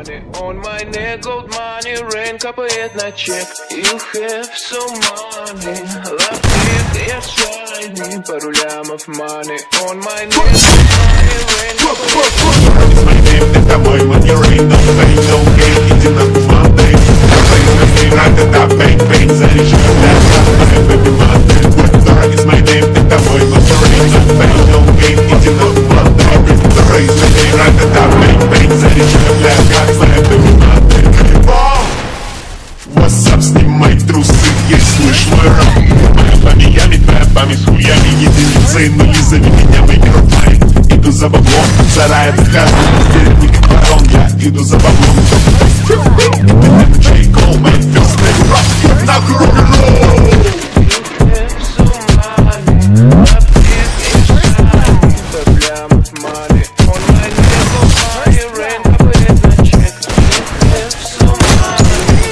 money on my neck, gold money, rain капает на чек. You have some money, love it, я shiny, пару лямов money on my neck, gold money, rain капает. It's my name, это мой money, rain, no pain, no gain, иди на Monday. Ра-та-та, бэнг-бэнг, заряжаю для baby Monday. It's my name, это мой money, rain, no pain, no gain, иди на Monday. It's my name, ра-та-та, бэнг-бэнг, заряжаю для baby Monday. What's up, снимай трусы, есть слышь мой рэп. Моя памями, твоя память с хуями, единицы, нули, зови меня микрофлайн. Иду за баблом, за раем каждый, перед ним как барон, я иду за баблом. J. Cole, my first name, rock, нахуй рок-н-ролл.